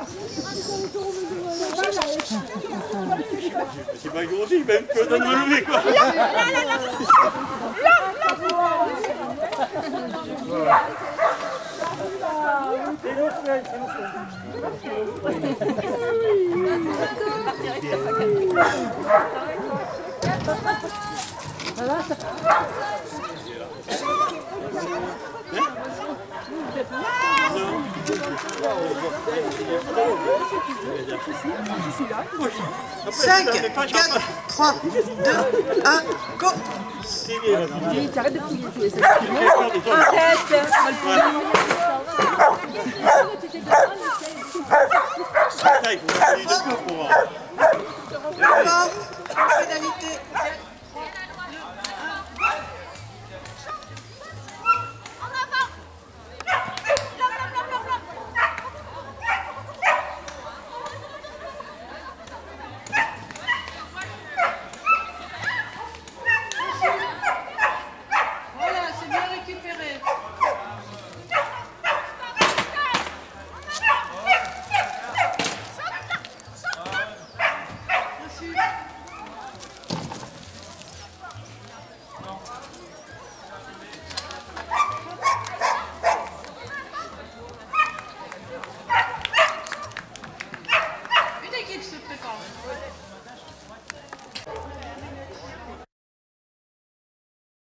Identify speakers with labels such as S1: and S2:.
S1: C'est pas grossi, même que donne me lever quoi.
S2: Cinq, 4, 3, 2, 1, go!
S3: Arrête de fouiller. Arrête.
S2: Pénalité.